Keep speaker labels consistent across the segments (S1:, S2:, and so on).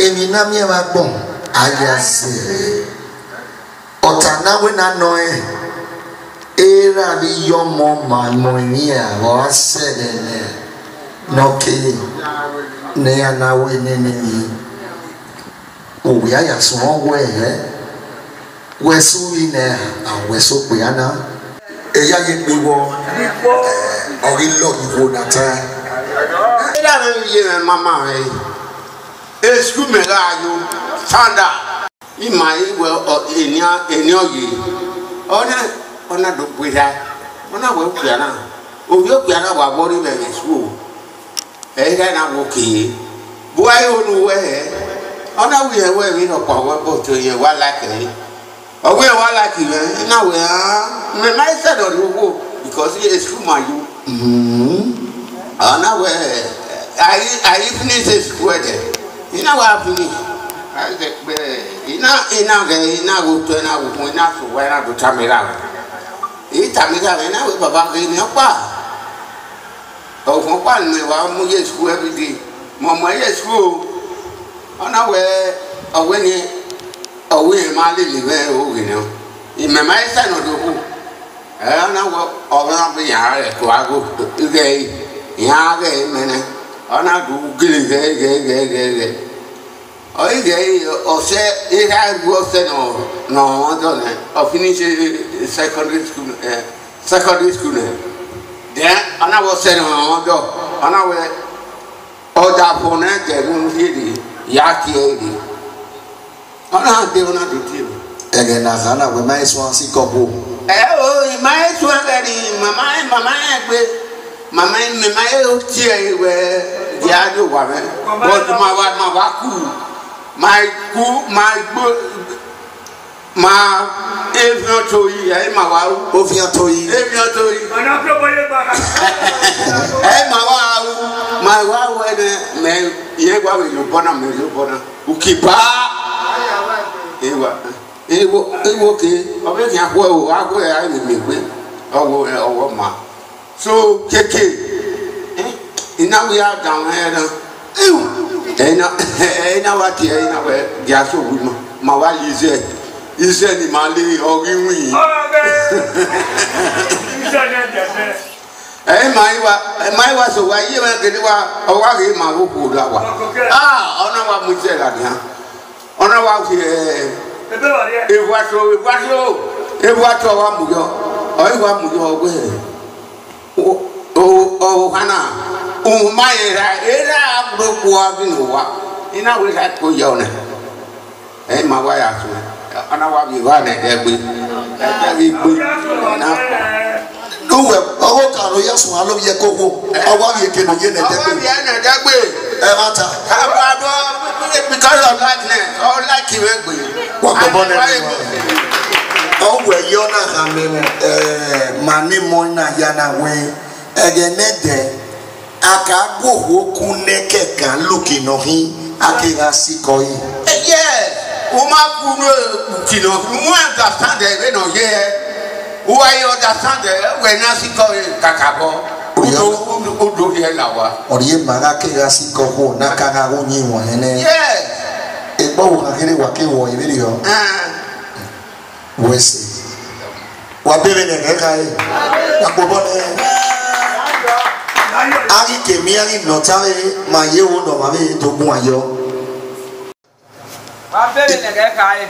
S1: ebi na mi wa gbon ayase otana we na no era bi yomo ma mo ni a wa sedene no ke ne ya na we ni o ya ya so we so wi na we so pe ana eya ye pe wo ori lo iwo na ta era me ye mama esku me la yo fanda imai we eni oye ona do puya ona we puya na obi puya na wa bori be esku ga na wo ki bo ai onu we ona we no pa we bo to ye wa like ni o we wa like we na we me mai se do wo because esku ma you ona we I finish school there. Ina wa finish. Ina go to na go point na so why na do tamira. Tamira na we baba ke ni pa. O fun pa ni wa mu ye school every day. Mo ye school. Ona we ma le le we o we no. Me ma isa no do ku. Ona we na be ya re to ago. Ya ge mene. Ona do ge. O se ira go se no don't I finish secondary school. Then ona was se no do. Ona we oda phone ke no hidi ya ki edi. Ona de ona do ti. Ege na kana we mai so si kobo. Mai so ngari mama egbe. Mama me mai o ti e we dia do wa me. But ma wa ku. Ma evian toyi e ma wa ovian toyi ona propoye ba e ma wa we me ye gwa we lo bona ukipa ewo ke obe ki akwo o ya me gbe owo ma so keke ina we are down here ena wa ti ena we dia so wi ma wa ize ni ma le ori wi mai wa so wa yi ma gede wa o wa ge ma wo ko la wa ona wa mu je la dia ona wa fi e wa to wa mu yo gbe o kana o mai era gbo wa ina we ka ko yo na ma wa ya so ana wa bi wa na egbe na do we o ka ro ya so alo ye koko o wa bi ke no ye na degbe mata because of likeness or like you egbe wa ko bo na o we yo na ha me mani mo na ya na we egenede aka go hoku neke kan look no hin akira sikoi o ma kuro kino mo understand e no ye o I understand when na sikoi kakabo o do ye la wa ori ma ga kira sikoko na kanga go yin won ene e gbo wo kire wa ke wo ire yo wese wa bere ne ka e akpobo ne ari kemi ari notare ma ye wo no ma be to gun ayo
S2: wa bere ne ke kai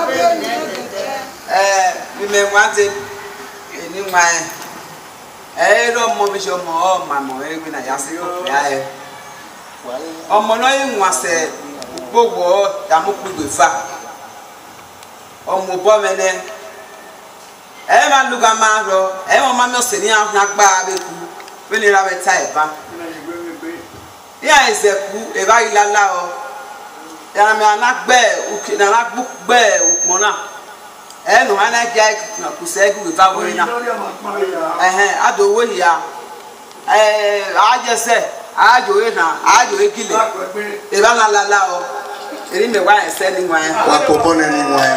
S2: mi me wante ni ma ro mo bi so mo ma mo e na ya se yo ya e omo no yin wase gbogbo ta mo pugbe fa omo bo mene ma luga ma ro mo ma mi se ni agba be ku we ni ra be ta e ba ya ezeku e ba ilala o ya me anagbe uki na lagbu gbe ukmona no ana ja na kusegu we ba we na ado wo ya ajese ajo e na ajo e kile e ba lala o eri me wa ese ni wa
S1: popo ne ni wa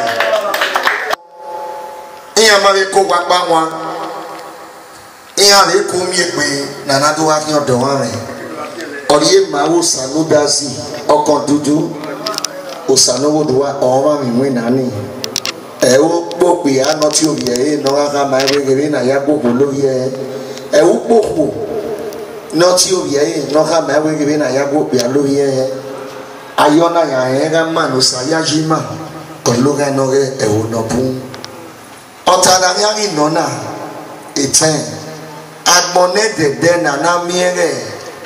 S1: iya ma be ko wa pa wa iya le ku mi egbe na na do wa ki odo wa re ori e ma wo sanudazi okan dudu osanowo do wa oma mi we nani e wo pope anoti obi e no aka ma we na ya popo lo ye e wo popo noti obi e no aka ma we na ya popo lo ye ayona ya ga manu sa ya jima kon lo ga no ge e wo no bu otana ya ni no na eten agbone de na miere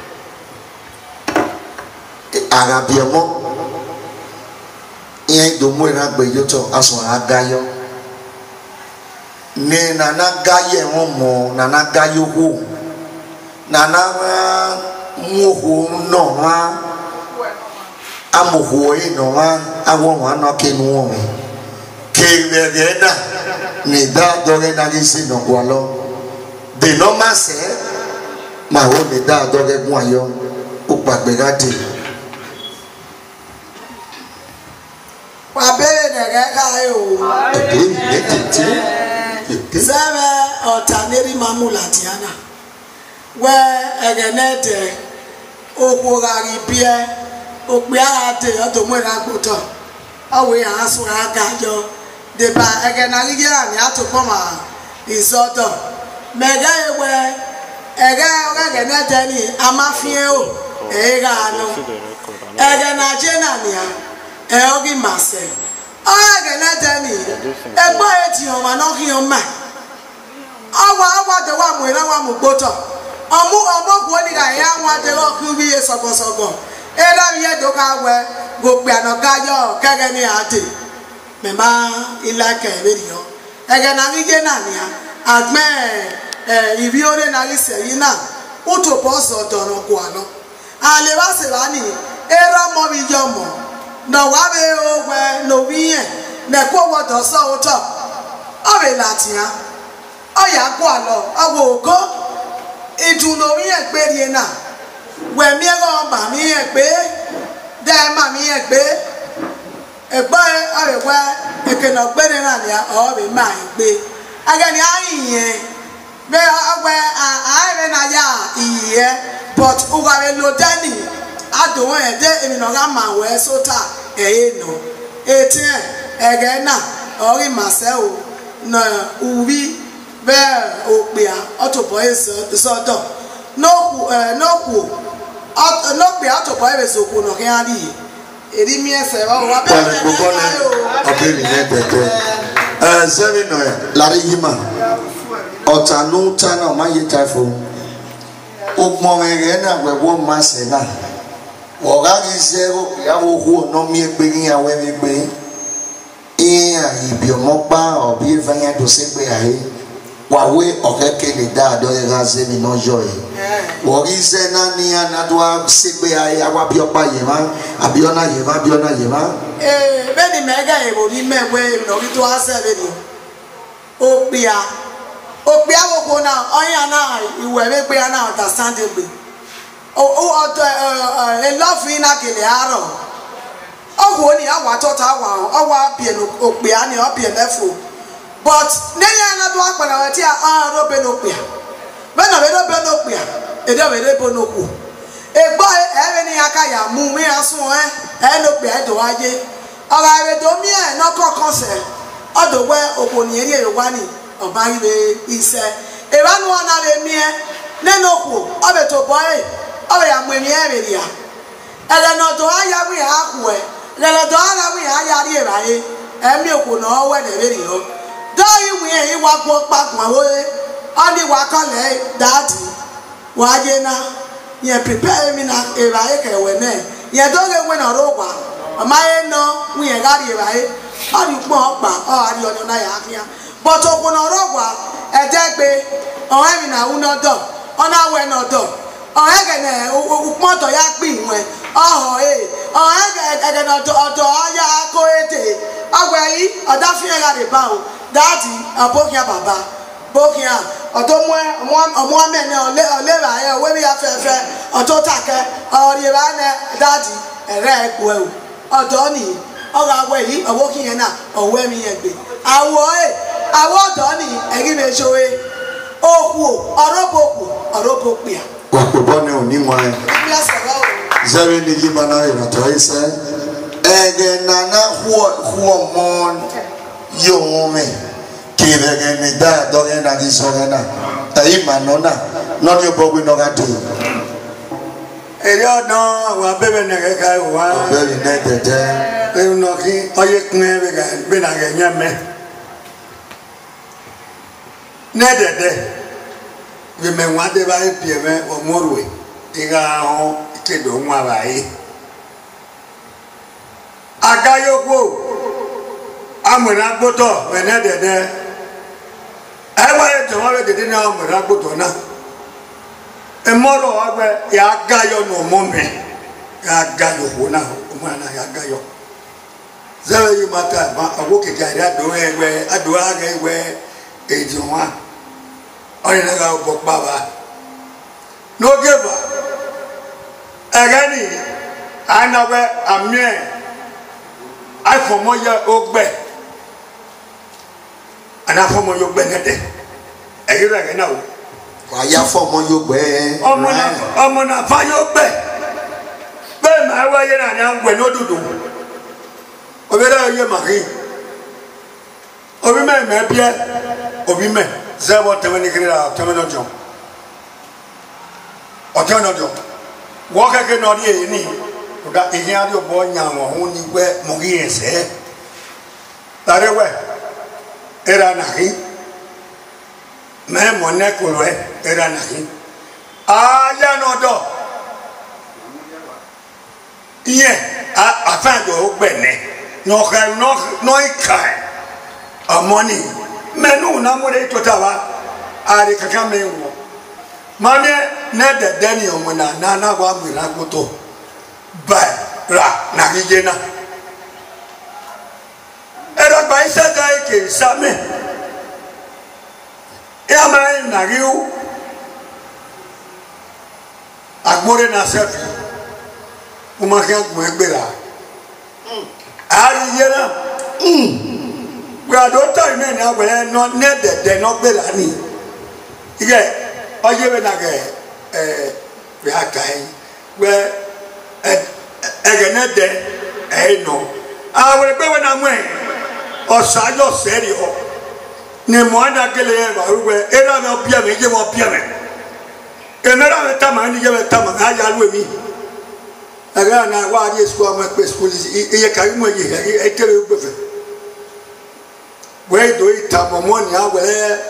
S1: arabiemo ihe do mo ra gbe yo to aso agayo ne na gaye won mo na gayo ho na mu ho no wa amoho e no wa awon wa no ke nu won ke be na ni da do ge na gi si no kwa lo de no ma se ma ho ni da do ge gun ayo o pagbe ga de
S3: Wabere nega yo. Sebe otaneri mamula tiana. We egenete okugari bie okpiara te otomwera kuto. Awe asu agajo de ba egenari gira ni atopoma isoto. Mega ewe egenete ni amafie o ega no. Egenaje na nia eogi mase ageneteni egbo eti o ma no ki o ma awa de wa mu ira wa mu gboto omu ku oni ga ya wa de lo ku bi e sogosogo era ye do ka we go pe anoga yo kege ni ati me ma ilaka eberiyo ege na nge na ni agme ibi ore na ri se yi na uto poso do no ku ano ale ba se ba ni era mo bi yo mo no wabe ogwe no wiye na ko wodo so uto o be latia o ya ko alo awo oko edu no wiye pe ri na we mi go ba mi e pe de ma mi e pe egba arewa ekeno gbe ni na ni o be ma e pe agani ayin be ogwe a na ya iye but ugawe lo dani adon e de emi no ga ma we sota no etin ege na ori maseo na ubi be opia otopo esodo no pe atopo ebezoku no kan ari eri mi ese wa be
S1: obiri ne tete seven no lari yima otanu tana ma yitafo ogmo ege na wewo mase na Ogagi zero yawo hu no mi egbe ya we mi gbe ibi omopa obi vanya to se gbe ahe wa we okeke le da do ga se mi no joy ogi se na ni anadwa se gbe ahe awa bi opa ye ma abiona ye ma
S3: be ni mega e bo ni mewe no ri to ase be ni opia wo ko na oya na iwe be pe na understand be elofi na kele aro owo ni awa tota awa pie no ope ani o pie lefo but neya na do apara we ti a ro be no pe be na be no pe e de be bo no ku egbo e ni aka ya mu mi asun no pe e do waje ora re do mi e no kokon se odo we opo ni eri ewa ni oba ire ise e ba nu ona le mi e ne no ku obe to boy awe ya mweni eberia ele no do aya wi akwe le do ara wi aya ri ebaye emi oku no we de beri ho do yi wi e wa gbo pagun wo oni wa kole daddy wa je na ye prepare mi na ebaye ke we ne ye do le we na ro wa amaye no wi e ga ri ebaye oni po pa o ari oni na ya afia but oku no ro wa e je gbe o emi na uno do ona we no do ogene ukmoto ya pin we oho ogene odo aya ko ete agwe yi oda fi ga de ba o daddy abokia baba bokia odo mo ame ne ole ba ye we bi afefe odo take ori ba ne daddy ere eku e odo ni oga agwe yi abokin yen na owe mi yen gbe awo odo ni egi me sowe oku orobo pia
S1: wakubone unimwa zewe ni jimana ina toise nana huomon yome kivegene da dogena disogena taima nona non yo bogu no gati
S4: eyo no wa bebe ne ka wa
S1: bebe ne tete
S4: e no ki oye kne be ga be na ga nyame ne dede we me wa de ba e pie me o morwe iga ho kedo nwa ba yi agayoko amuna gboto we ne dede ai wa e to wa be dede na amuna gboto na emoro agbe ya gayo no mome ya gayo hona umana ya gayo zawe yi mata ma awoke jari ado egbe ado aga egbe ejiwa oni na ga bo baba no geva agani anawe amie afomo ya ogbe anafomo yo gbe nede eyira ga na o
S1: waya fomo yo gbe
S4: ọmọ na fa yo gbe be ma wa ye na nya gbe no dudu obera ye ma ri obi me bie obi me zebo temeni kira temeno jo ojono jo wo ka ke no ri e ni o da e nya ri obo nya won hu ni gbe mo ri ese tare we era na ri me mone kulwe era nahi aya no do iye afan do gbene no ka no ikai amoni menu na mo de totawa ari kaka me wo mame na de dani omo na wa mi na goto ba ra na gijena era ba isa dai ke same ya mai nagiu agbore na sefi uma kan gbo egbera ari yena gba do ta ime na wele no ne de no gbera ni ige oye be na ge we akai we egene de no awere pe we na mu e osajo serio ni mo ana kele ba ruwe era me opia me je mo opia me emera me tama ni je me tama ga ya lu emi aga na wa ri school ma pe school iye ka mo ye e tere gbe fe we do ita mo mo ni awe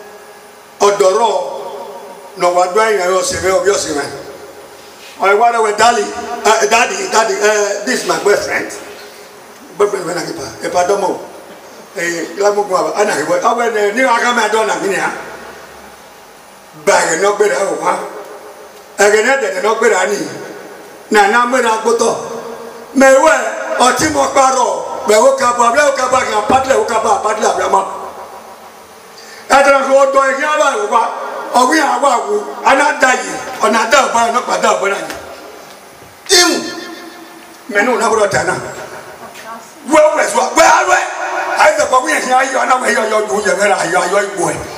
S4: odoro no wa do yan yo se me obio se me I want with daddy this is my boyfriend when I get a padomo la mo gwa ana he wa awe ni aka ma do na mi ni ha ba ge no gbe ra o ha ege ne de no gbe ra ni na me ra gboto me we o ti mo paro be o ka ba ga padle o ka ba padle abia ma adra ko do e ya ba o ba o wi awa wu ana dayi ona da ba no pa da ba na im me no na bro ta na we so we awe ai da ba wi ya yo na we yo du ye ra yo igbo e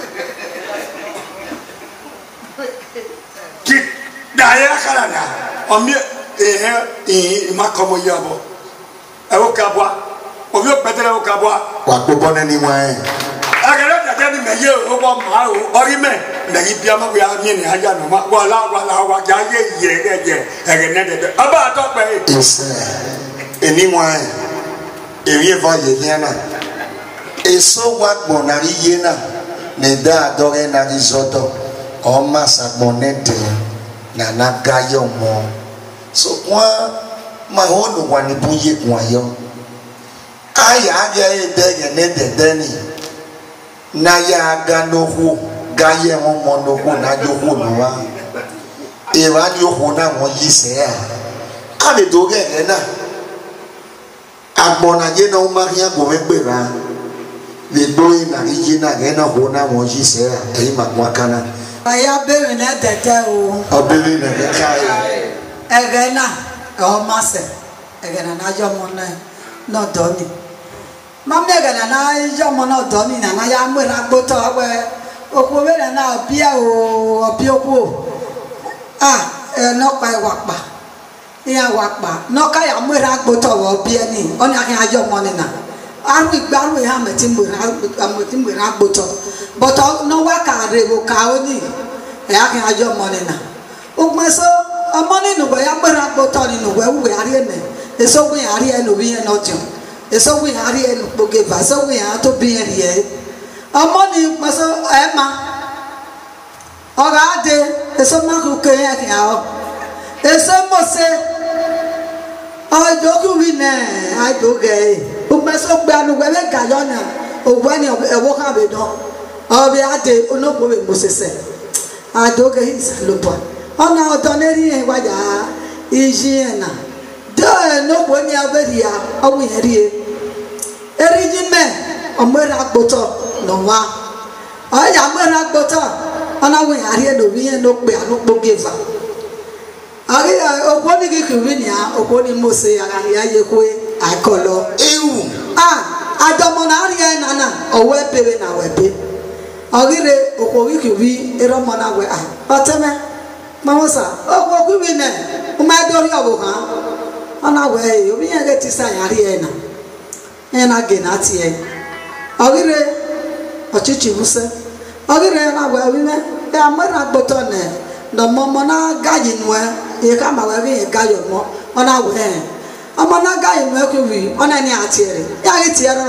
S4: ki da ya kala na o mi ma komo yabo e o ka bwa o bi o petere o ka bwa
S1: wa gbobo na ni wa e
S4: agara da ni me ye o bo ma o ori me na yi bia ma we ami ni aja no ma wala wa ja ye ye ege ne de aba to pe
S1: ese eni wa e wi va ye yana eso wa gbo na ri ye na ne da do ge na ri zoto o ma sa bonete na na ga yo mo so kwa ma ho no wa ni bu ye kwa yo aya ga e de ge ne de ni na ya ga no hu ga ye mo no hu na jo hu no wa e wa ni hu na mo yi se ya a le do ge na agbona je no ma ya go me pe ra le do na ri je na ge na hu na mo yi se ya e ma kwa kana
S3: aya bere na tete o
S1: obere na ge kai
S3: egena o mase egena na jo mo na no do ni mamne egena na jo mo no do ni na ya mo ra gboto we oku bere na obia o obi oku ah no pa iwa pa ya wakpa no ka ya mwere agboto wo bia ni oni akin ajo money na aru igbaru ya meti mwere agboto but no wa ka re wo ka oni e akin ajo money na ugmeso money no ya mwere agboto ni no we ari ene eso we ari ene obi ene ojo eso we ari ene poge va so we ya to bi ene money ugmeso ema oga de eso ma ku ke ya ki awo eso mo se I don't win. I don't get. Who must have been a woman Guyana or when you walk out of it? I'll be at the no woman Moses. I don't get his lupon. Oh, now, Donnery and Waya is Giena. There no one ever here. Oh, we had here. A region man, a Murak Boto, no one. I am Murak Boto, and I will hear no we and no bear no giver. Ari okoni kikiwinia okoni mose ya yekwe akolo ewu adomona ari nana owe pere na webe ogire okowi kiwi eromona we oteme mamosa okowi ne umadori obo ha ona we obi yege tisa yari ena genati ogire ochichi buse ogire na we wi me e amara gbotone no momo na gaji nwe e ka ma we e gayo mo ona we omo na gayi nwe ku wi ona ni atiere ya ri tiere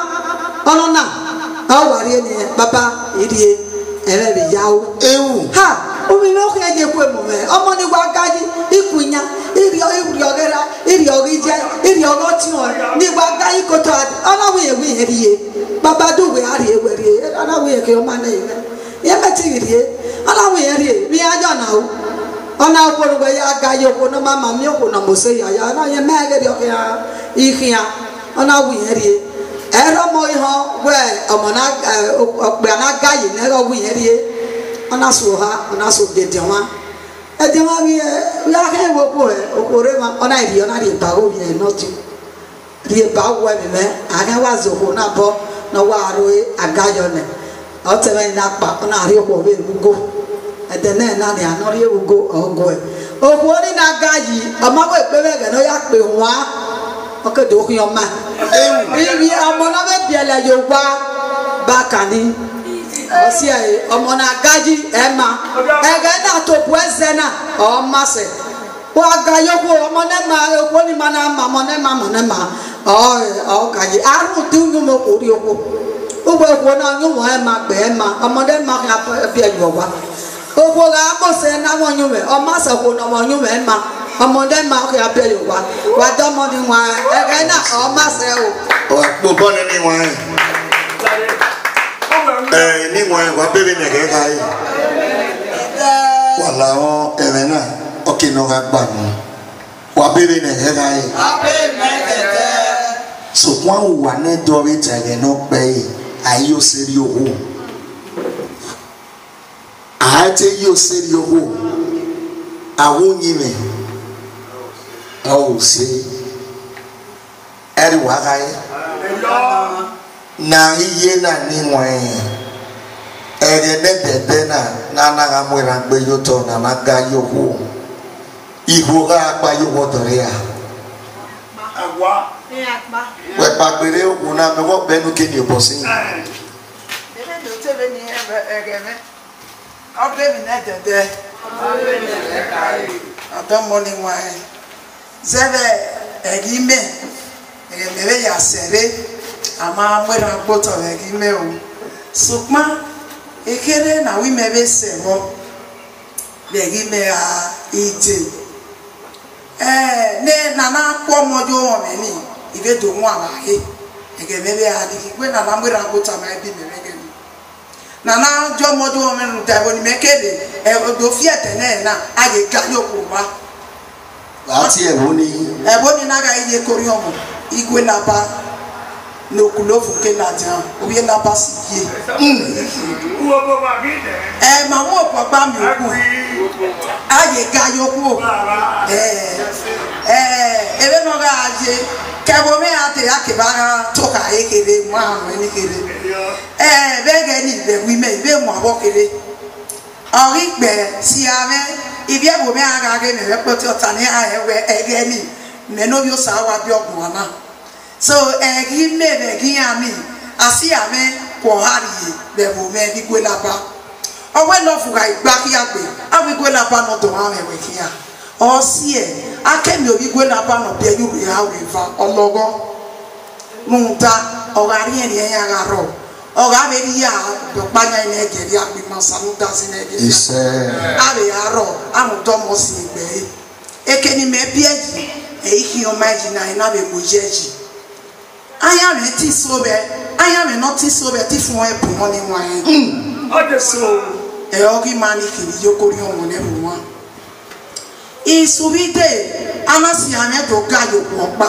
S3: ono na o wari ni baba irie ere bi yawo ewu ha o mi no ko je ku mo me omo ni wa gaji ikunya iri ogera iri ogije iri ogoti on ni wa gayi ko to ona we rie baba do we ari e we rie ona we ke o ma na ye meti rie ala we rie mi ajo na o ona okoro we ya gayo ko no mama mi ko na mose ya na ye mege ri o ya ihia ona we rie ero mo iho we omona ogbe na gayi na ro we rie ona so ha ona so de dewa e dewa mi ya ke wo ko e okore ma ona ri ona ri ba o ye no ti ri ba wo mi me aga wa zo ko na bo no wa ro agayo ne o te me na pa ona ri ko be go edene na ni anori ewugo ogo e oku oni na gayi amawo epebe no ya pe wa okedo okun yo ma ibi omo na be biele yowa bakani osi ai omo na gaji ema ege na to pueze na o mase wa gayo ko omo ne ma oku oni mana ma mo ne ma o gaji aru tu nyu mo ko ri oku ugbo oku na nyu mo ema pe ema omo ne ma ka bi yowa ogo ga mo se na won yu me o ma se ko no won yu me ma ọmọdé ma ko ya be yo wa do mo ni wa e ga na o ma se o
S1: mo bo ni wa ni wa wa be ni ke ga yi wala o ere na o ki no ga gba mo wa be ni ke ga yi so kwa wa ne do ri tege no pe ayo seri owo ate yo seri owo awon yin me oh see eri wa ga yi na iye na ni wan eri ne bebe na na ga mo ra gbe yo to na ma ga yo wo iho ga pa yo wo to re a agwa we pa gbere ogun na me wo benu ke ni obo sin
S3: bebe do tebe ni egeme o bebe na dede Adam morning wine. Zebe egime egeme ya sere ama mwera boto egime o. Sukma ekere na wi mebe semo. Egime a ije. Ne nana kwa mojo omeni ibe do mu abahe. Egeme be a diki gbe na mwera boto ma ebi mebe nana jo mojo omenu tabo ni mekede do fiete na age gayo kuba
S1: ati eboni
S3: na ga ije kori omo igwe na ba no kulofu ke na jan obi na ba sikie
S4: uwo bo ba gide
S3: ma wo po gba mi oku age gayo ku ebe no ga aje kebo me ate akebara toka ekele mu anu ni kele bege ni be wi me be mu abo kele origbe si ame ibi ebo me aga ge me poti otani ayewe egeni me no bio sawa bi ogwana so egi mebe gi ami asi ame ko hari bebo me bi gwelaba owe no fuga igba ki agbe awi gwelaba no do ame we kia o si e akemi obi gwelaba no bi eyu ya river ologo munta ogari eni ya garo oga be ya do panya ni egeri agbe masanu dasi na egeri ise abi aro amudo mo si igbe ekeni me bi eji ehi o maji na ina be mojeji aya me ti so be aya me not ti so be ti fun e bu mo ni wan o de so e ogi mani kiri yokori o ne bu wan isubide anasi ame to gajo popa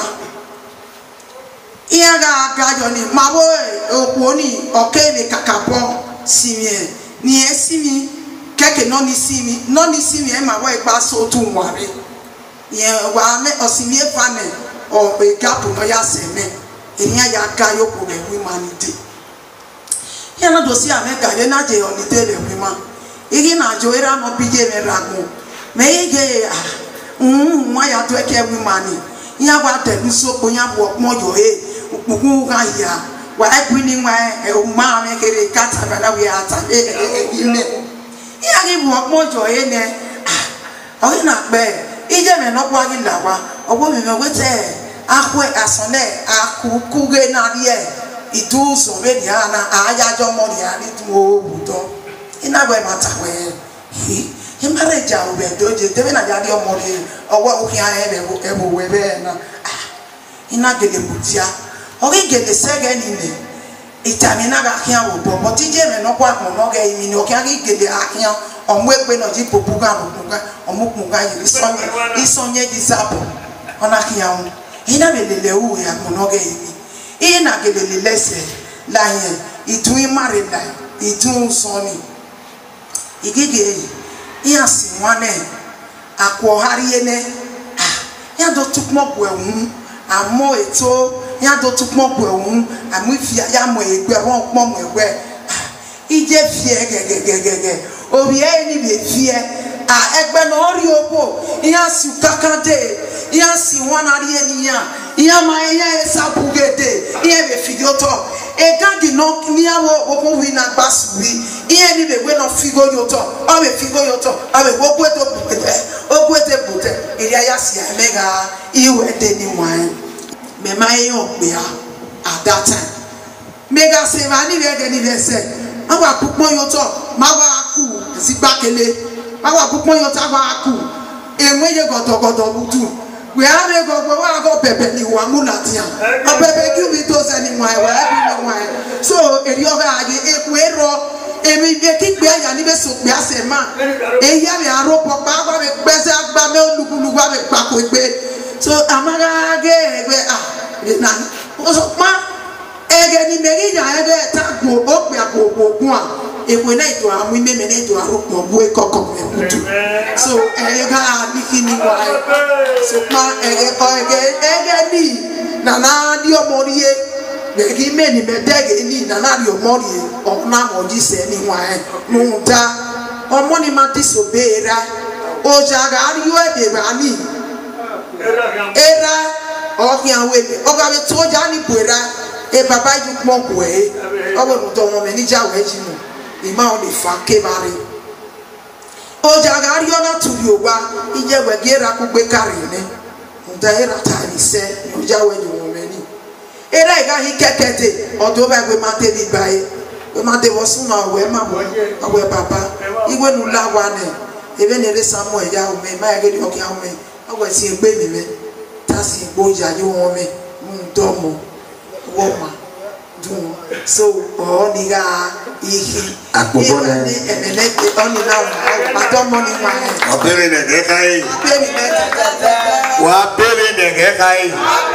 S3: iya gajo ni mawo oponi okebe kakabo simie ni esimi keke no ni simi e mawo igba so tu nware ye wa me osimie fane o pe gapu no ya seme eyan ya gayo ko be wi manide ya na do si ame gaje na je oni te le wi ma igi na jo era no bije me ragun me ige nwa ya to eke wi mani ya wa te nso ya bo mo yo okugu ga ya wa ekwini nwa ma me kere kata bana wi ata ile ya ni bo mo yo ne o na pe ije me no kwa gi lawa obo me wete akwe asone akukuge na rie itu so be ni ana ayajo mo ni ari tu o budo ina gbe mata we imare ja obe doje tebe na ja ri omo re owo okin ebe ebo we be na ina gele mutia ogi gele sege ni ne itamina ga kian wo bo but ije me no kwa mo no ge imi ni okin agi gele akian omo epe no ji popuga omukunga isonye disapo ona kian ina belele u ya mo no ge imi ina gele lese la yen itu imare la itu soni igege iya si wane akwo hariene ya do tukmo bu ehun amo eto ya do tukmo bu ehun amu ifia ya mo egbe won pon mo egbe ije fie gegegege obi e ni be fie egbe no ori opo iya si kakade iya si wana ri eniyan iya ma iya esabugede iya be fidioto egadi no niawo opo wi na gbasubi iya ni be we no figo yoto o be figo yoto o be ogwete bute iri aya si emega iwe de ni wan me mai o pe at that time mega se ma ni be de ni be se awa pupon yoto ma wa ku si gbakele ma wa pupon yoto wa ku enweye godogodo butu we are go wa go pepe ni wa mu latia o pepe ki bi to se ni wa bi ni wa so eri o ga aye ekwero emi be ki gbe aya ni be so pe ase ma eya mi aropo pa gba me gbese agba me olugulugu ame pa ko gbe so amaga ge gbe na o so pa ege ni meri ya ebe ta go o pe agogun a ekwe na ito amu ime me na ito aropo bu e kokko me butu so ga ni kini wa so pa ege ni na di omorie begi me ni me dege ni na di omorie o na mo ji se ni wa nu da omo ni ma disobera o jaga ari yo ebe ba ni era o ki an we o ga be to ja ni buera e baba ju mo ko e o wo to mo me ni ja we ji mo ima o le fa ke bare o jaga ari yo na tu yo wa ije we ge ra ku gbe kare ni nda era ta ni se o ja we ni mo me ni era ga hi kekete o do ba gbe ma te bi bae we ma de wo sun na we ma bo awe baba iwe nu la wa ne ebe ne re Samuel ya o me ma ya ge ri o ki o me awe si egbe mi me ta si gbo ya yo won me do mo wo ma dun so o ni ga ihi apobo ne emele oni na o do mo ni wa o bere ne ge kai wa bere ne ge kai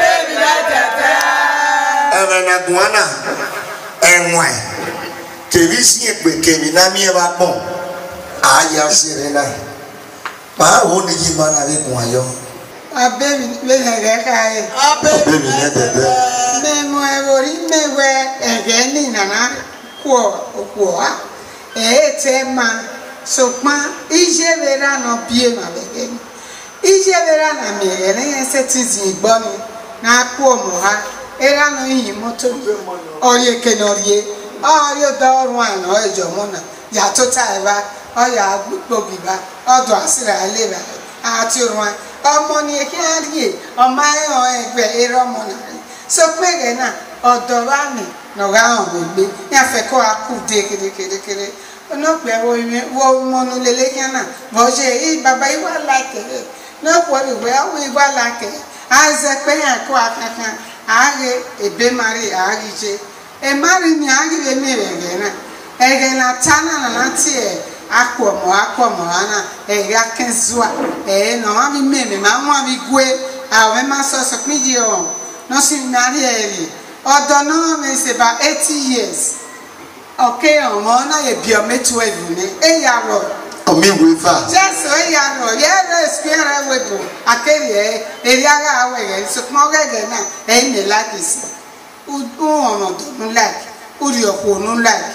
S3: na guana enwe kevisi egbe kevi na mi e ba pon aya sere na pa o ni ji ma na be kun ayo abebi be ge kai abebi ne tete me mo e ori me we ege ni nana ko a e te ma
S5: sokpa ije vera no bie ma bege ije vera na mi ene citizen gboni na ku omo ha era no yin moto oye kenorie oyo do ran no ejo mo na ya to ta eba oya gbogbo biba odo asira leba ati ran ọmọ ni ki ari o ma o egbe ero mo na so pege na odo ba mi no ga on gbe ya fe ko aku de kere no pe wo mo nu lele kana bo je i baba i wa like no po ri we o i wa like aze pe ya ko akaka age ebe mari age je e mari ni age le mere na ege na tana na tie akwomo ana ege akezua no ma mi meme ma nwa mi gwe awe ma so piji o no si mari eri odo no me se ba 80 years okay omo na ye bi o metu evune e ya ro
S1: o mi we fa
S5: just e ya ro ye experience we do akere eri aga awe so mo gege na e me like this u ono do like uri opo no like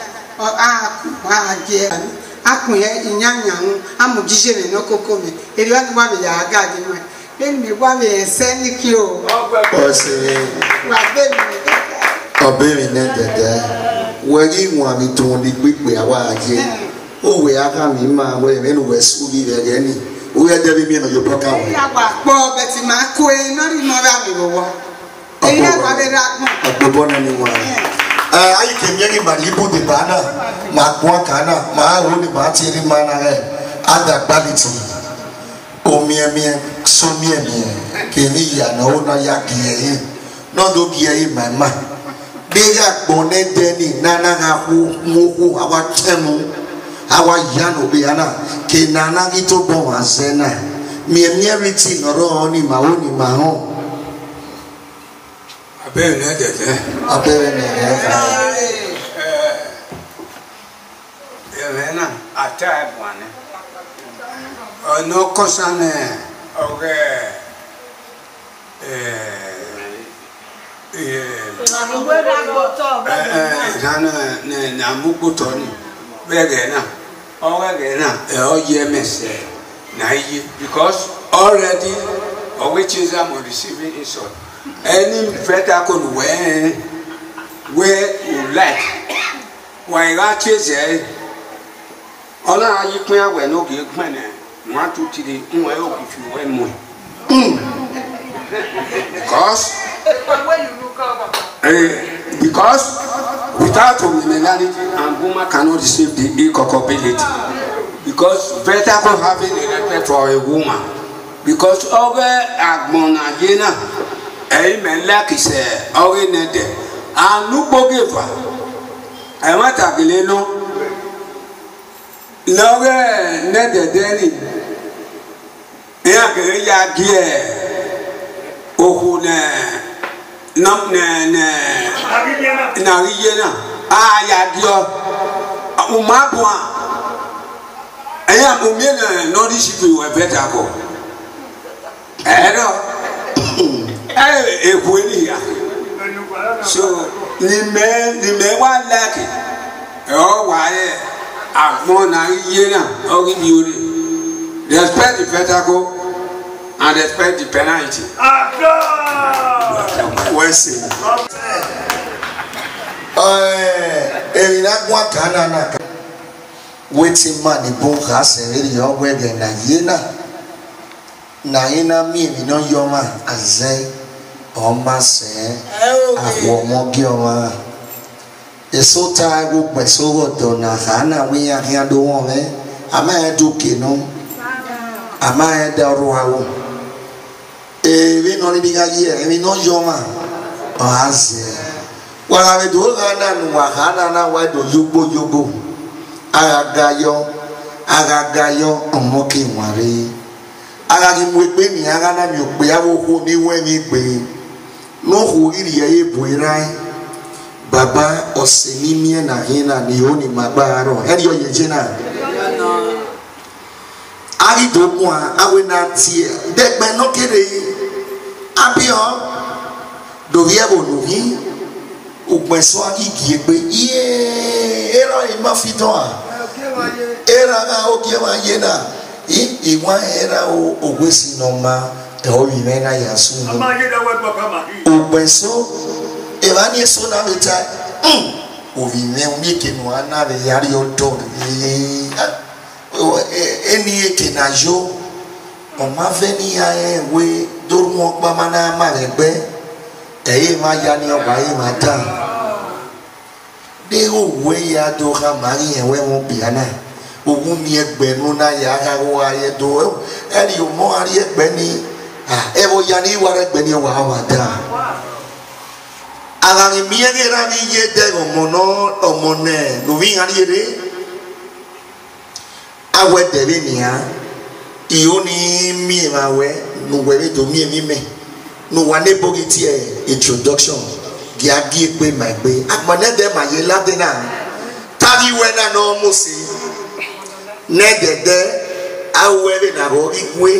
S5: je akun ye inyanyan amujije me no kokome eri wa ni wa be ya aga de ma ben mi wa be se ni ki o
S1: se
S5: wa be mi
S1: obere ne dede wegi nwa mi tun ni pipe awa aje o we aka mi ma we me no we su bi re ni o ye de bi mi no yo poka wo
S5: ya gba po be ti ma ko e no ri mo ba mi wo e ya gba be ra gun
S1: agbobo na ni wa ayi ke mi ni mari bu de bana ma kwa kana ma ho ni ma ti ri ma na re ada quality o mi so mi ke ni ya na o na ya ki e no do ki e mama bega gbone deni nana ga hu mohu awa temu awa yano be ana ke nana gi to bo wa sena mi riti noro ni ma ho
S4: abere ne dede na ata bwane no kosane oge na mugoto ni bege na oge na o ye mese na yi because already which is am receiving insult any better could where you like why that chase ona yi pin awe no ge gbene 1 2 3 nwe o if you win more because without homilality and woman cannot receive the incapability because better for having a respect for a woman because over agbona jena amen like is already nede and no bogeva I want to gelelo lore nede deni ya gere ya gie ohu na riyena ya dio umabwa eya umiena no discipline we better go ero ekweli ya so ni me wa like o wa ye agbon na riyena o gi bi ore respect the better go and respect the penalty.
S1: Wesi. Erina gwa kana na. Waiting man ibon ha se ri yo wege na yena mi no yoma azai o ma se awo mo gi o ma. Eso ta go peso go na hana wi ya do won me ama e do ke no ama e da ro hawo we no ni biga ye we no yoma o aze wala we do na nu wa hana na wa do yobo agagayo omo ki nware agagi mu egbe ni aga na mi ope awo ko ni we mi gbe no ho iri ye bu irai baba osemi mi na hina ni oni magbaro eri oye je na ari do mu awe na tie degbe no kere abio do vie bo no hi ogbeso agigi egbe ye ero ima fiton era na okie ma yena iwa era o wesi no ma e o wi me na ya su no ogbeso e ba ni so na meta o vi me o mi ke no ana be yari o do eni e ke na jo o ma veni ya we do mo pa mana ma regbe e ma ya ni o ba e ma ta de o we ya do ha mari e we mo biana ogun mi egbenu na ya ha wo aye do eri o mo ari egbe ni e wo ya ni wa egbe ni wa wa da ala ni mi e ra ni ye de omo ne no vi ari ere awe de bi ni ha iyo ni mi ma we no we do mi me no wa ne bogiti introduction gi agi pe ma gbe agbone de ma ye lade na tari we na no mo si nedede awere na ro igwe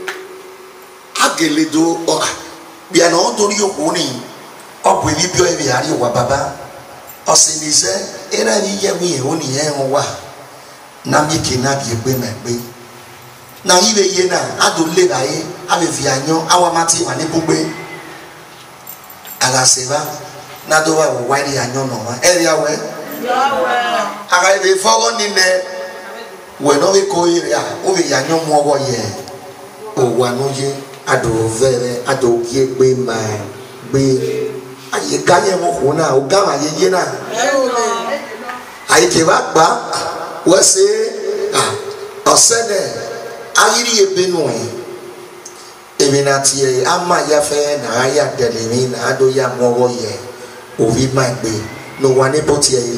S1: ageledo bia na odori okuni obu ebi bio ebi ari wa baba osinize era ni ye mi oni e wa na mi kina bi egbe ma gbe na ibe ye na adole raye ave fi anyo awamati wa ni bugbe ala seba na do wa wa ri anyo no wa eri awe aga ibe fogo ni ne we no be ko ire o be yanyo mo wo ye o wa no ye ado vere ado kie gbe ma gbe aye ga ye mo ko na o ga ma ye na aye ke ba gba we se osene ayiri ebe no ebe na tie ama ya fe na ya dele mi na ado ya mo wo ye o vi ma gbe no wa ne boti e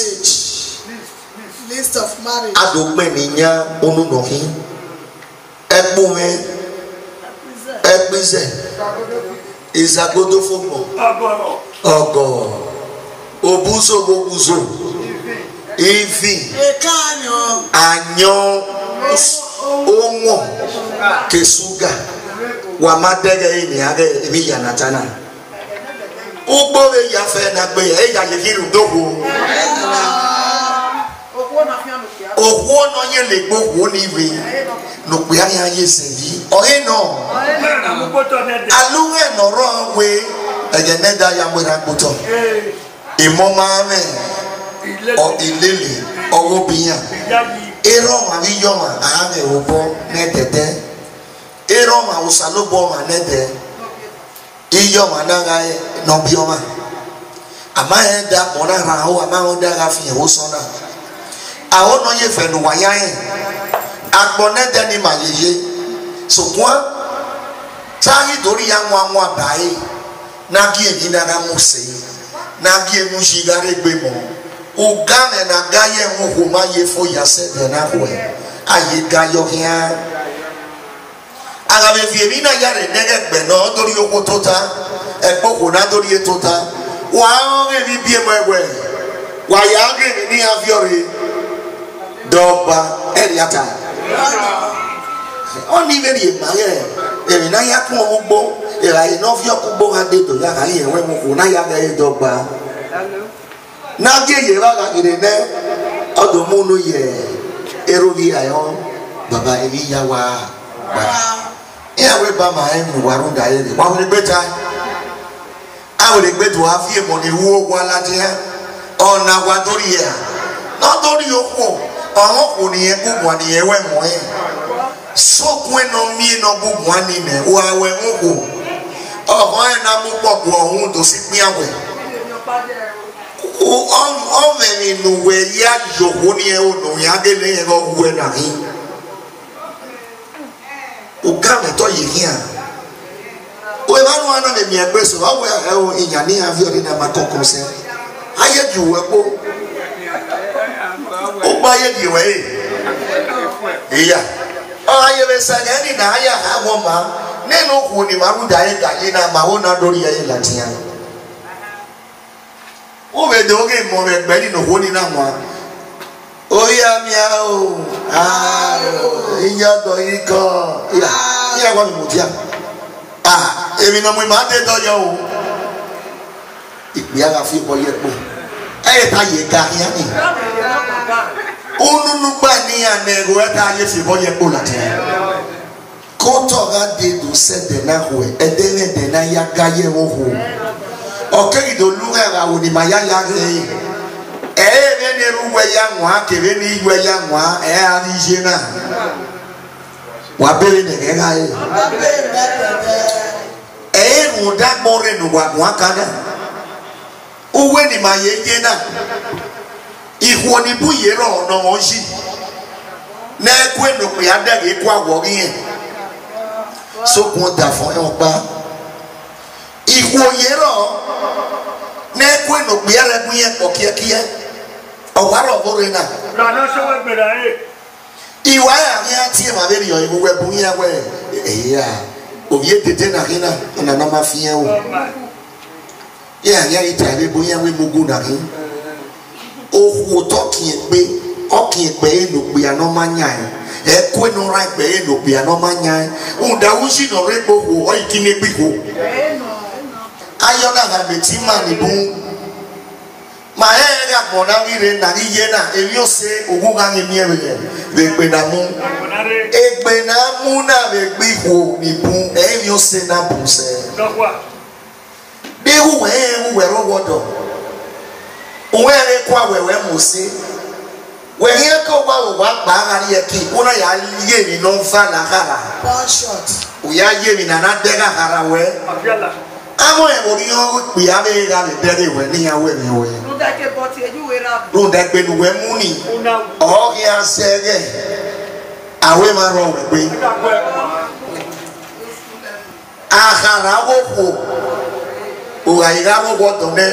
S1: list
S3: of marriage.
S1: Adogbe ninya onu nohin. Egbume. Egbize. Izagodo fomo. Ogo. Obuzo. Ivi.
S3: Ekanyo.
S1: Anyo. Omo. Kesuga. Wamadege ini age emi yanatana. Ugbowe yafe na gbe e ya yekiru dogo. Owo no ye le gbogbo ni we no pe aya ye se yi oye no aluwe no ro we eje neda ya mo ra gboto imo ma me o ilele owo biyan ero ma bi yo ma a me obo ne tete ero ma usalobo ma ne de iyo ma na ga no bi o ma ama e da mo na ra o ama o da ga fi e wo so na àwọn no ye fenu waya en agbone de ni mayeye so kwa tari dori ya nwa bai na gi eni na ga muse na gi enu jigare gbe mo o gane na ga ye nwo ma ye fo ya se de na ko aye ga yo hia aga me fi emi na ya re nege gbe no dori oko tota e poko na dori e tota wa o me bi bi e mo egwe wa ya ge ni afiore Doba Eliata. Only very married. If I have no bow, if I know your kubo had to Yaka, when Munaya Doba. Now get you out in there. Odomono ye. Erovia, Baba Eliawa. Here we buy my own Warunda. What will be better? I will bet to have him on the war while at here. Oh, now what do you? Not only your home. Àwọn kò ní ẹ gbogbo ni ẹ wẹ mọ ẹ sọkún ẹnà mi ẹnà gbogbo ni nẹ wọ awẹ ń kò ọkọ ẹ náà mú pọpọ ọhún tó sì pín àwẹ ọmọbìnrin nùwẹ yá yòówó ni ẹ ònà yá délé ẹ lọ wú ẹ nàní ọgá mẹtọ yìí hìá wọ́n bá nù wọn lẹ́mìí ẹgbẹ́ sọ ọwọ́ ẹ ọ ìyàn ní àfihàn ní àmà kọ̀ọ̀kan sẹ́ ayé jù wẹ́ kó. Obaye diwe iya aye besanya ni na aya ha mo ma nenu ku ni ma ruda ye gaye na ma wona dori ye latia o be do ge mo be gbe ni no woni na mo oya mi a o iya do iko iya wa mi mutia èmi na mo ma de do yo o ipe ara fi bo ye po e ta ye ga ya ni Ununu bani anego eta ye fi boye polate. Koto ga de do se de na ho edene de na ya gaye ho. Okay do luga ga woni maya ya re. Ne ruwe ya nwa kebe ni igwe ya nwa ari jena. Wa bere ne ga ye. Mu da more no wa nwa kana. Uwe ni maye jena. Ihu ni bu ye ro no onji. Na ekwe no pe adage ku awo yin. So kun da fun e pa. Ihu ye ro na ekwe no pe ara bu yen ko kiakia. Owaro bore na.
S4: Na no so we bere e.
S1: Iwa ya ni ati ma be yo iwu we bu yen we. Ya. Ovie tete na hina na na mafia o. Ya itale bu yen we mugu na hin. Ohu toki egbe oki egbe eno gbe anomanya ekwe no ra egbe eno gbe anomanya unda wushi no rebo wo ikine gbiko ayona ga betima ni bu ma ga bona wire na iye na ewi ose ogun ga mi ewe egbe na mu na gbiko ni bu ewi ose na bu se behu we ro wodo Uwere kwa wewe musi Wehe ko wa bagari yeki una ya ye ni no fa na kara
S3: one shot
S1: uya ye ni na dega kara we amo e bori yo pe ave ga le dere we ni ya we ni we
S3: no da ke boti eju we ra
S1: no da pe nu we mu ni o ya sege awe ma ro we pe akara wo ko o ga ira wo bodo ne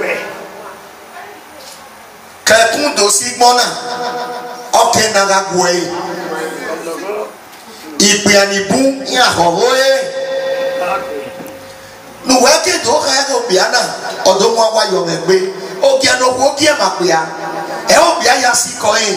S1: Kakun dosi gbona oke na ga gwe ipe anibu ya howe nu weke do ka ga obiana odo mo wa yo megbe oki ano wo ki e mapia e obia ya si ko e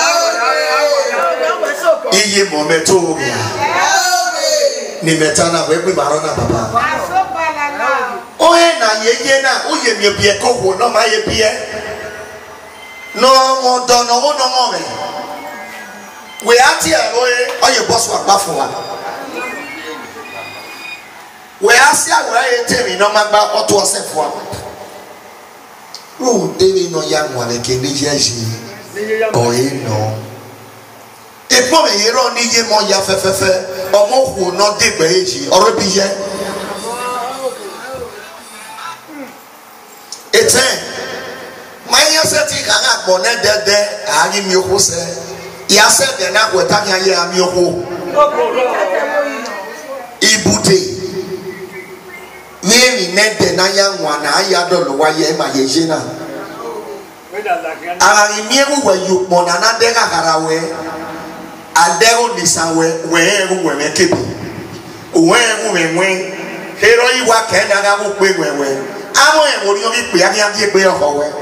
S1: iye mo meto obia ni metana we pe baro na baba o e na yeye na o ye mi obie ko wo no ma ye bie no mo do no no mo me we ati e oye boss wa pa fun wa we asi awo e temi no ma gba oto ose fun wa o dewe no ya nwa le ke ni jeji o e no e po me yero ni ye mo ya fefefe omo hu no de gbe eji oro bi je eten Manya seti kanga bone dede ani mi oku se ya se de na kweta nya ye ami oku ibute ni ne de na ya nwa na aya do lo wa ye ma ye jina ara mi ewu we yu mo na de ka kara we ade o ni sawe we ewu we me kebi we ewu me nwe hero iwa ke na ga ku pe we Amo e mori omi pe ani ati pe oho we.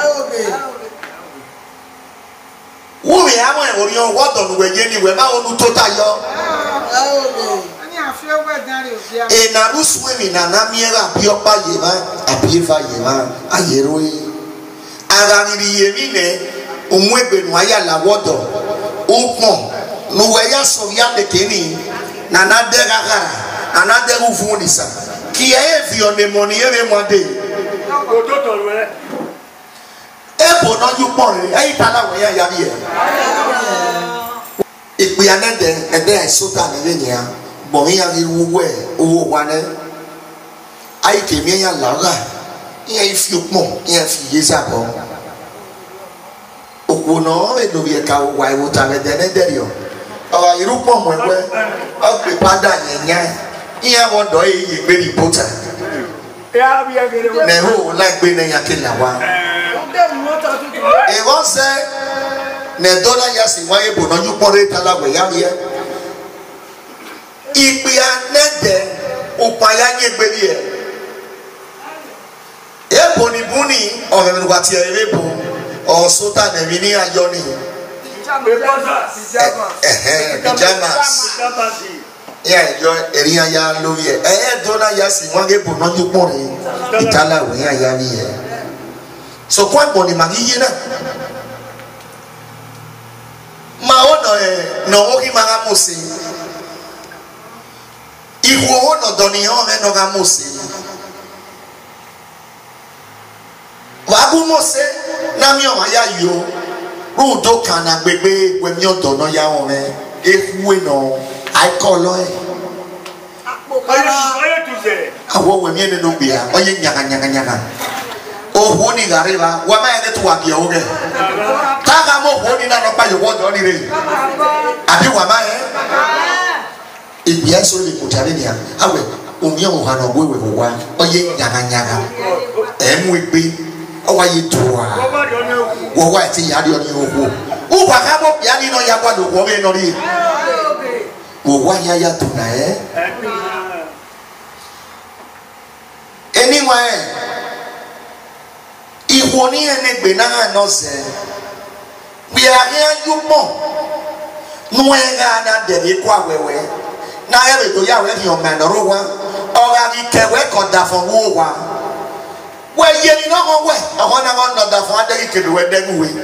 S1: Wo mi amo e mori o wodo nu we je ni we ma onu to tayo.
S5: Ani afie we dan re obia.
S1: E na rusu mi na na mi era bi opa ye ma, abi fa ye ma, ayero yi. Ara ni ye mi ne, omu egbe nu aya la wodo. O pon, nu we ya so ya de kini. Na na de gagara, na na de ufun disa. Ki e fi on the money e mo de
S4: ototo re
S1: e bo no ju pon re e tala we ya bi e ipe anede ede sota ni le nya bo mi ya ri wuwe owo wa ne ai ke mi ya la ra e fi opon e fi ye sa bo oku no e do bi ka wa e wo ta le de ne de yo o iru pon mo we o pe pada nya Iya wodo e gbe reporter.
S4: Ya bi agere we.
S1: Ne ho like gbe na yakela wa. E won se ne dola ya si wa e bo no ju pore tala we ya ye. Ipe anede o pa ya nye gbe bi e. E bo ni buni o me wa ti e bo o sota ne mi ni ayo ni. Pajamas. Ya yo eria ya lórí ẹ dona ya si wọn ge bo no ju pon re itala we ya ni e so kwa bo ni magi ye na no ogi magamusi. Iwo no doniyo no gamusi. Wagu mose na mi o ya yo. Rudo kana gbegbe we mi odo no ya won me. Efuwe no I call lo e. Awo we mi ene no bia. Oye nyaga. Oh, ni gariba, wa ma ene tu wa ki oge. Taga mo honi na no pa yo wodo ni re. Abi wa ma Ibi aso le kutare ni awe omi o ha no wewe wa. Oye nyaga. Emu igbe o wa ye to wa. Wo wa ti ya ri oni owo. O wa ka mo ya ni no ya kwa lo wo me no ri. Wo wa ya to na Anyway, ìwọ ní ẹnẹgbẹ náà nọsẹ gbìyànjú ẹyúmọ nù ẹgá náà dẹbi kó awẹwẹ náà ẹ bẹ tó yà wẹ fi ọmọ ẹnọrọ wa ọgá kí kẹwẹ kọdà fún wó wa wẹ yẹ ní náà wọn wẹ ọkọ náà wọn nọdà fún adé kékeré wẹ dẹnu wẹ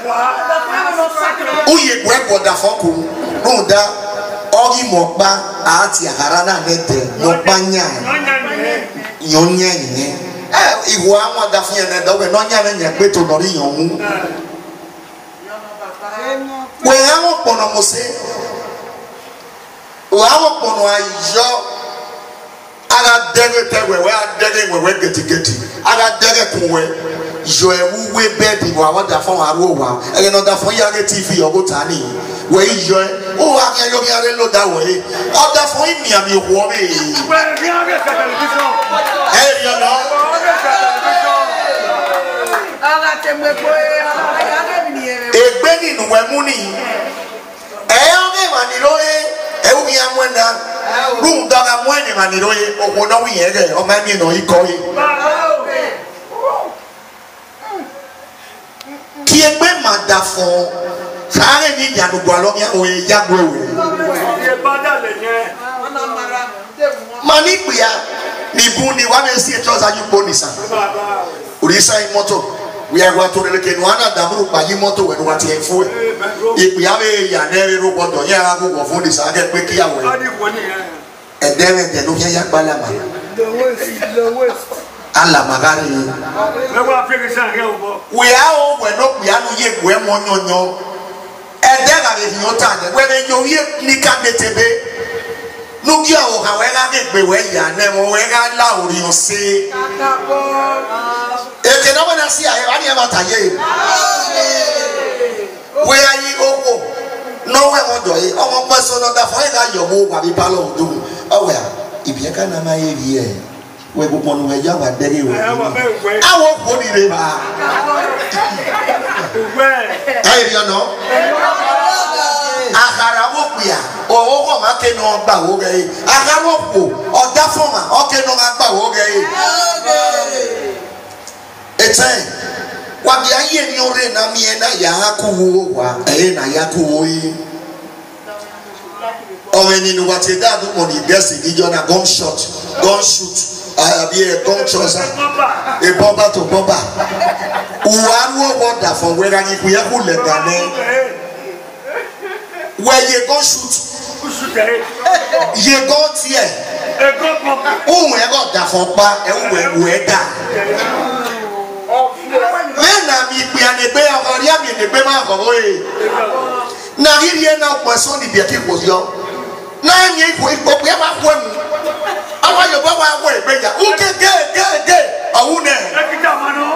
S1: ó yẹ wẹ kọdà fún kù nù dá ọgí mọ̀pá àti àhárá náà nẹtẹ mọ̀pá nyà yọnyẹ yẹn. Ìwọ àwọn adafun yẹn náà dọwọ n'ọnyá rẹ yẹn pé tó nọrí yàn mú. Wẹ̀ àwọn pọ̀nà mọ̀sẹ́, wẹ̀ àwọn pọ̀nà ayọ̀, ara dẹ́rẹ́ tẹ wẹ̀wẹ́ adẹ́rẹ́ wẹ̀wẹ́ gẹ̀tìgẹ̀tì, ara dẹ́rẹ́ kún wẹ̀, yọ ẹ̀wú wé bẹ́ẹ̀dì wọ àwọn adafun aró wa, ẹ̀yẹn náà dafun yàrá TV ọ̀bọ̀ tà ní, wẹ̀ yọ ẹ̀, ó wà kí ẹyọ kí arẹ ló dá wẹ̀ yẹ, ọ̀dafun ìmìàmì wọ̀ mí. Ẹ̀ yọ náà. Egbe nínú ẹmú ni ọgẹ mà nílò yẹ ẹwù yẹn mú ẹnà rúùn dọ́gà mú ẹnì mà nílò yẹ òkú náà wíyẹn rẹ ọmọ ẹni nà ikọ yẹ. Kí egbe mà dà fún sáré ní ìyànùgbọ̀ alọ́mìá òye yàgbọ́ òwe. Mà ní ìpìyà nìbú ni wàá bẹ sí ètò ọ̀sán yìí pọ̀ nìsàn. Òrìṣà yìí mọ́tò. We are going to the Kenuana Damu by Yimoto when what you fool. If we have a Yaneri robot or Yago of Fondis, I get quickly away. And then they look at Balama. Allah Magari. We are all when we are no yet Wemono. And then I have no time. When you hear Nika Betebe. Nugia o hawega ke gbe ya na mo wega la ori o se e ke no na si aye ani e mata ye we ayi owo no we mo do yi omo pe so no da fo ga yo mo wa bi palo do o we ibi ka na ma ye ri e we gbogbo nu we ja wa dere we awo ko ni re ba ayi ri ono akara wo pia owo ko ma ke no gba wo ge akara wo po oda foma o ke no gba wo ge etain wa bi aye ni ore na mi e na ya ku wo wa na ya ku wo yi o ni nu wa te da do mo ni guess ni jona gun shoot abi e gun trouser e bomba to bomba uwaru wo da fo we ga ni ku ye ku le gane where you go shoot you go tear ohun e go da fun pa e wo e da when na mi pe an egbe ori ami egbe ma ko oye na ri e na po so ni bi e ki ko yo na ni ko ipo pe ma ko mu awa yo ba wa wo egbe ja o ke awu ne e ki ta ma no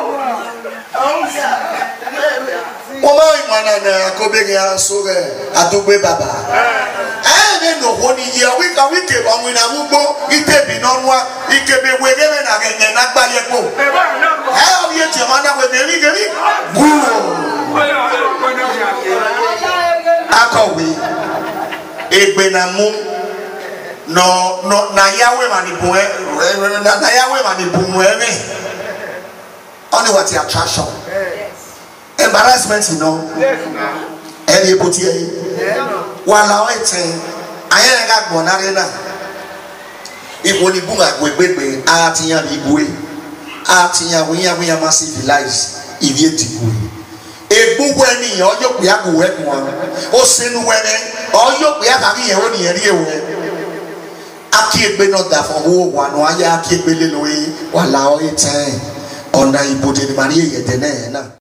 S1: Oma imana na kobege asoge adugbe baba me no honi ye we ke omu na mugbo itebi nonwa ikebe wegebe na genye na gbaye po o ye ti mana we me geri akowe egbe na mu no na yawe manibu na yawe manibu mu eme only what the attraction embarrassment you know ẹni epo ti ẹyin wàhálà ọ ẹtẹn ayẹyẹ ká gbọn náà náà ibo ni bunga gbẹgbẹgbẹ àtìyàn ìbúwe àtìyàn wíyàwíyà máa civilize ìbí ètìkú egbu weni oyo pe agu wegun o senu were oyo pe akari yen oni eri ewo aki egbe no da fo wo wa no aya aki egbe le loyi wala o iten ona ibode ni mari eyede na